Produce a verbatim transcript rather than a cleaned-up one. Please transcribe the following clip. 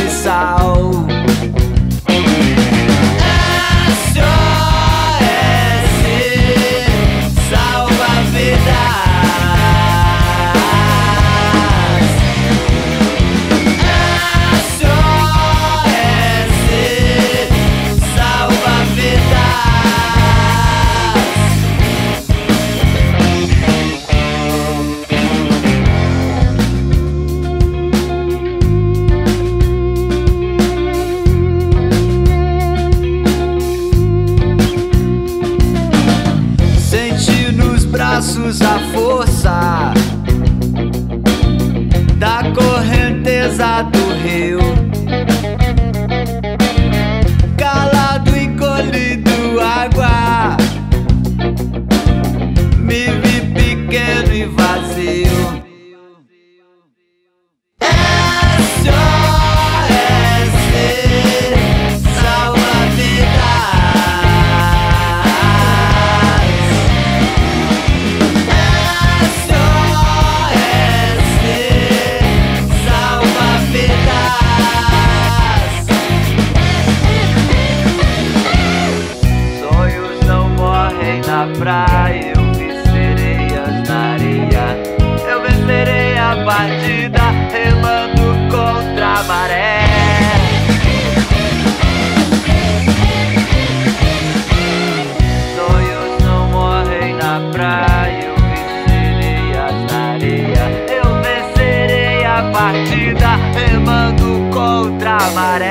universal. S O S salva vidas. A força da correnteza do rio, calado, encolhido, água, me vi pequeno e vazio. S O S salva vidas. Praia, eu vi sereias na areia, eu vencerei a partida remando contra a maré. Sonhos não morrem na praia, eu vi sereias na areia, eu vencerei a partida remando contra a maré.